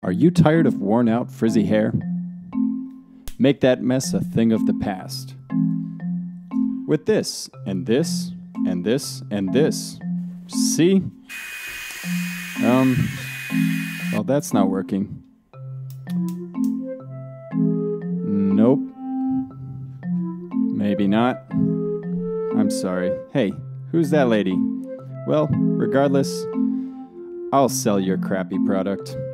Are you tired of worn out frizzy hair? Make that mess a thing of the past. With this, and this, and this, and this. See? Well, that's not working. Nope. Maybe not. I'm sorry. Hey, who's that lady? Well, regardless, I'll sell your crappy product.